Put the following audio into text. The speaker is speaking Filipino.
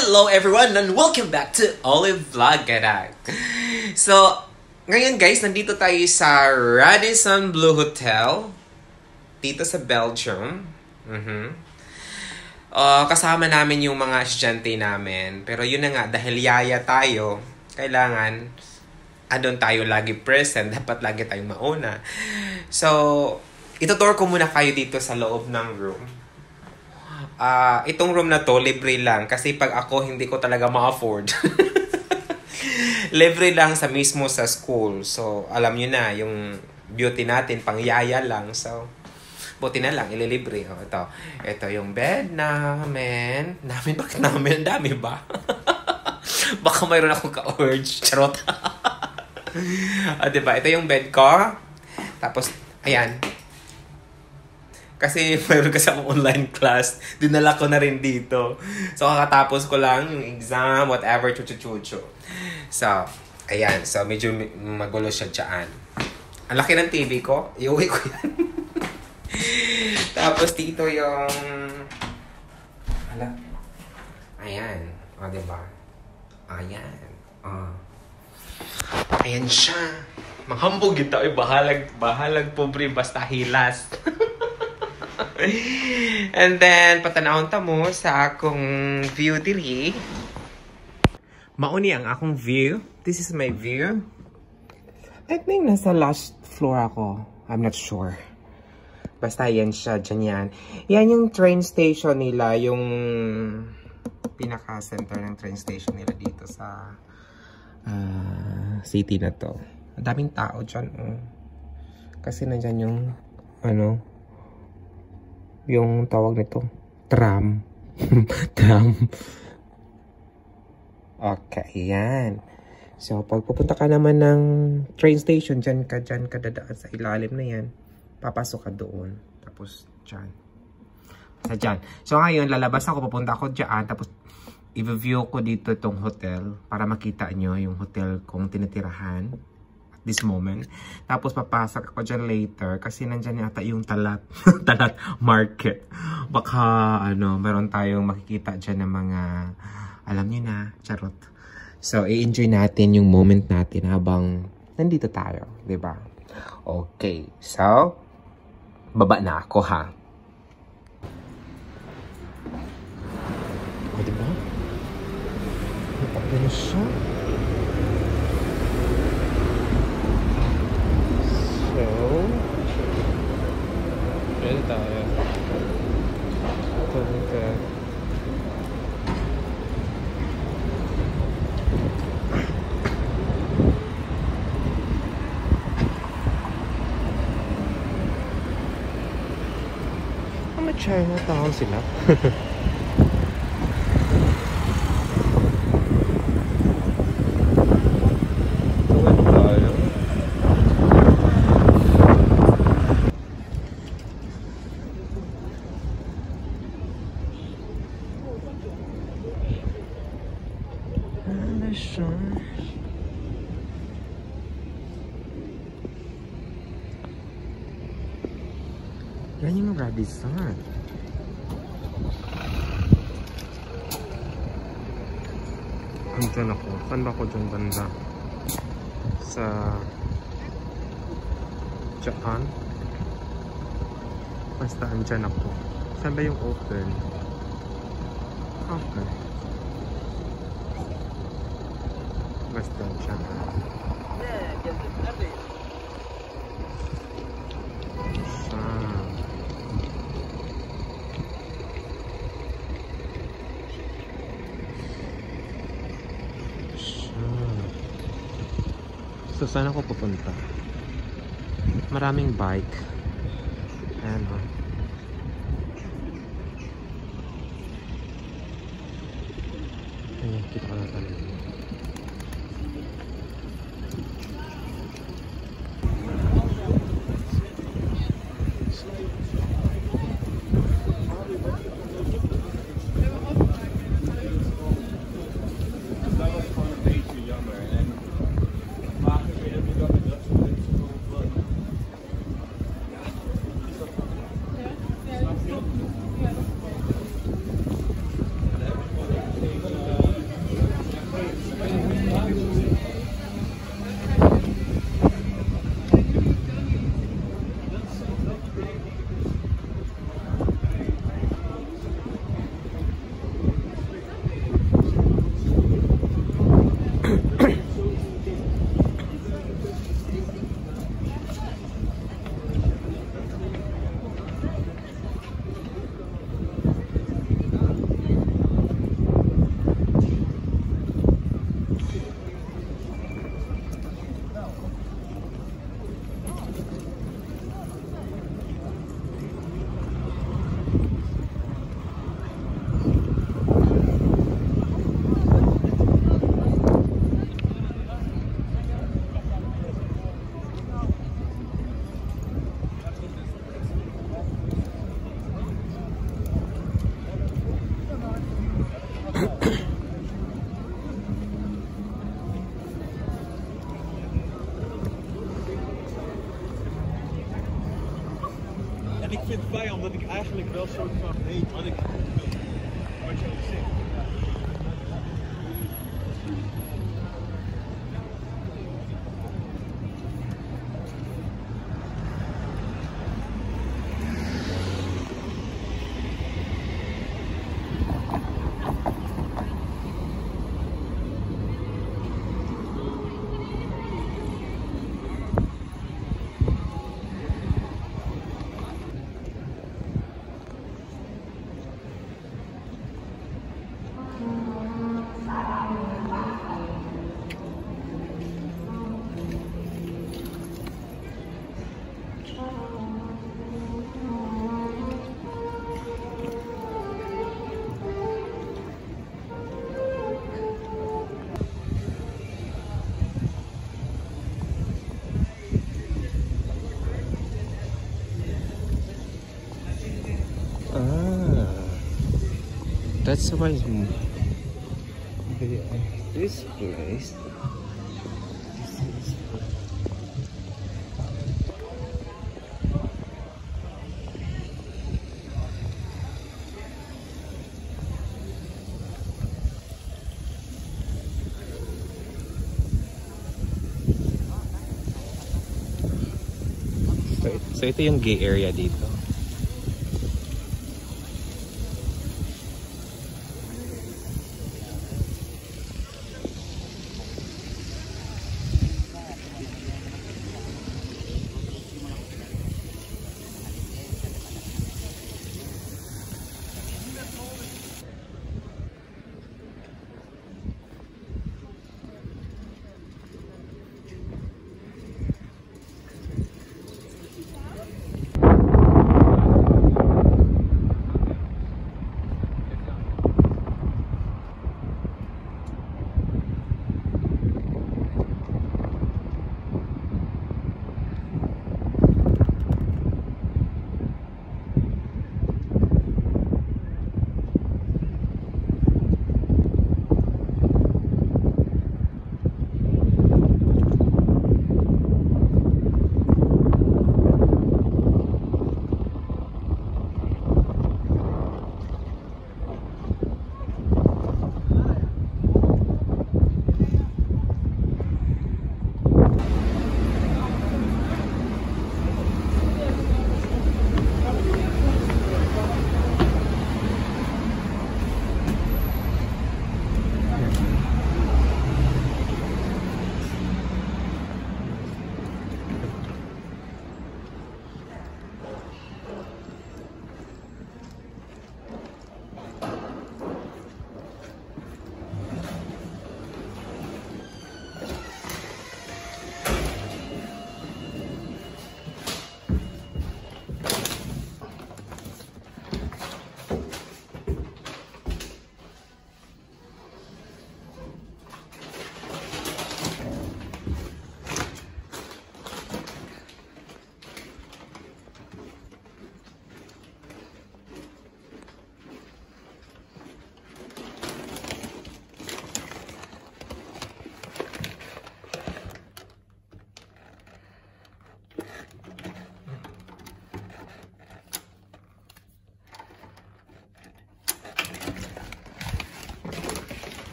Hello everyone and welcome back to Olive Vlog Gadag. So, ngayon guys, nandito tayo sa Radisson Blu Hotel dito sa Belgium. Kasama namin yung mga estudyante namin. Pero yun na nga, dahil yaya tayo, kailangan andun tayo lagi present. Dapat lagi tayong mauna. So, itutour ko muna kayo dito sa loob ng room. Itong room na to, libre lang. Kasi pag ako, hindi ko talaga ma-afford. Libre lang sa mismo sa school. So, alam nyo na, yung beauty natin, pang yaya lang. So, buti na lang, ililibre. Ito yung bed namin. Bakit namin? Dami ba? Baka mayroon akong ka-urge. Charot. Diba? Ito yung bed ko. Tapos, ayan. Kasi mayroon kasi akong online class. Dinala ko na rin dito. So, kakatapos ko lang yung exam, whatever, chuchu-chuchu. So, ayan. So, medyo magulo siya dyan. Ang laki ng TV ko. Iuwi ko yan. Tapos, dito yung... Ayan. O, diba? Ayan. Ayan siya. Manghambog ito. Bahalag pobre basta hilas. And then, patanahon ta mo sa akong view diri. Mauni ang akong view. This is my view. I think nasa last floor ako. I'm not sure. Basta yan siya, dyan yan. Yan yung train station nila. Yung pinaka-center ng train station nila dito sa city na to. Ang daming tao dyan. Kasi nandyan yung yung tawag nito, tram. Tram. Okay, yan. So, pag pupunta ka naman ng train station, dyan ka dadaan sa ilalim na yan. Papasok ka doon. Tapos, dyan. Sa dyan. So, ngayon, lalabas ako, pupunta ako dyan. Tapos, i-view ko dito itong hotel para makita nyo yung hotel kong tinitirahan. This moment. Tapos papasok ako dyan later kasi nandyan yata yung talat talat market. Baka meron tayong makikita dyan ng mga alam nyo na, charot. So, i-enjoy natin yung moment natin habang nandito tayo, diba? Okay. So, baba na ako ha. O, diba? Napagano siya. So, yan tayo. Ito. May Chinatown sila. Yan yung Radisson. Andyan ako. Saan ba ako dyan banda? Sa... Diyan? Basta andyan ako. Saan ba yung open? Okay. Basta dyan. So, saan ako pupunta? Maraming bike. Ayan o. Ayan, kita ko na talaga. bij, omdat ik eigenlijk wel soort van weet wat ik wat je ook zegt. That's why this place. So ito yung gay area dito.